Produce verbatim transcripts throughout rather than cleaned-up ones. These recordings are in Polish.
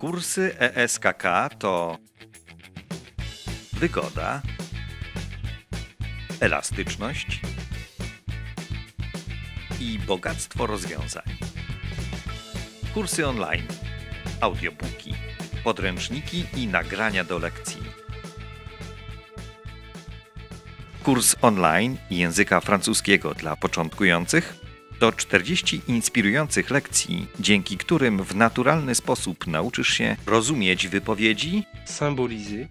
Kursy E S K K to wygoda, elastyczność i bogactwo rozwiązań. Kursy online, audiobooki, podręczniki i nagrania do lekcji. Kurs online języka francuskiego dla początkujących to czterdzieści inspirujących lekcji, dzięki którym w naturalny sposób nauczysz się rozumieć wypowiedzi, symboliser,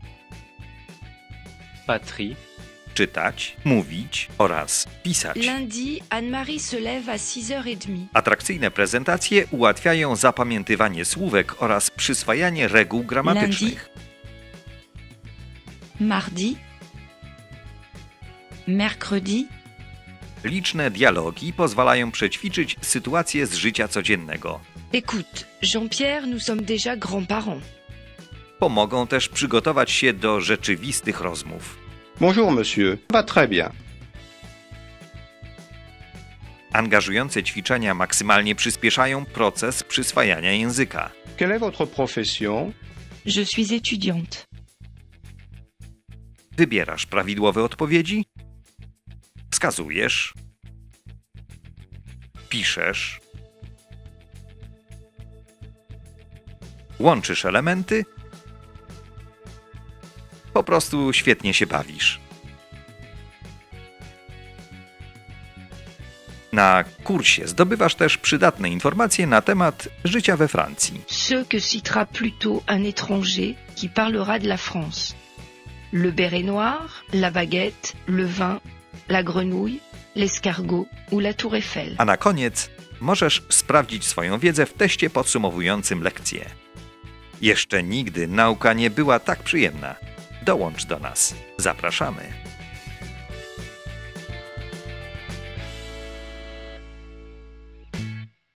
patrie, czytać, mówić oraz pisać. Lundi, Anne-Marie se lève à six heures trente. Atrakcyjne prezentacje ułatwiają zapamiętywanie słówek oraz przyswajanie reguł gramatycznych. Lundi, mardi, mercredi, Liczne dialogi pozwalają przećwiczyć sytuacje z życia codziennego. écoute, Jean-Pierre, nous sommes déjà grands-parents. Pomogą też przygotować się do rzeczywistych rozmów. Bonjour monsieur, va très bien. Angażujące ćwiczenia maksymalnie przyspieszają proces przyswajania języka. Quelle est votre profession? Je suis étudiante. Wybierasz prawidłowe odpowiedzi, wskazujesz, piszesz, łączysz elementy, po prostu świetnie się bawisz. Na kursie zdobywasz też przydatne informacje na temat życia we Francji. Ce que citera plutôt un étranger qui parlera de la France. Le béret noir, la baguette, le vin, la grenouille, l'escargot ou la tour Eiffel. A na koniec możesz sprawdzić swoją wiedzę w teście podsumowującym lekcję. Jeszcze nigdy nauka nie była tak przyjemna. Dołącz do nas. Zapraszamy.